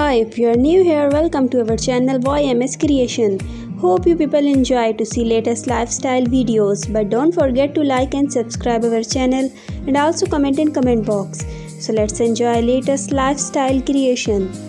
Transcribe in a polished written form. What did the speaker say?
Hi, if you are new here, welcome to our channel YMS Creation. Hope you people enjoy to see latest lifestyle videos, but don't forget to like and subscribe our channel and also comment in comment box. So let's enjoy latest lifestyle creation.